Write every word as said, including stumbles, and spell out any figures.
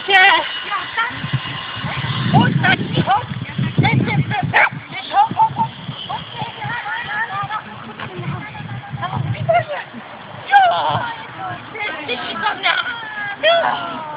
się! Chodź na cicho! Lecę, lecę! Cicho! Jo! Ty, ty, ty,